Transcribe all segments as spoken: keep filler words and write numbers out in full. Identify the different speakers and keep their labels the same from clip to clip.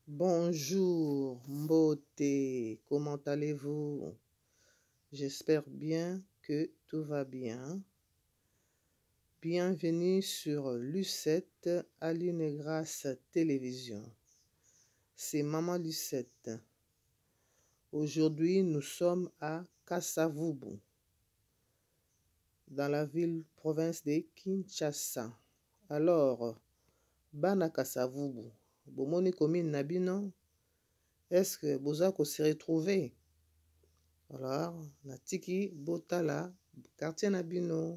Speaker 1: Bonjour, Mbote, comment allez-vous? J'espère bien que tout va bien. Bienvenue sur Lucette Aline Grâce Télévision. C'est Maman Lucette. Aujourd'hui, nous sommes à Kasavubu, dans la ville province de Kinshasa. Alors, Bana Kasavubu, Bomoni commune Nabino, est-ce que Bozako s'est retrouvé? Alors, Natiki Botala, quartier Nabino.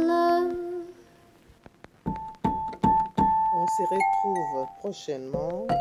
Speaker 1: On se retrouve prochainement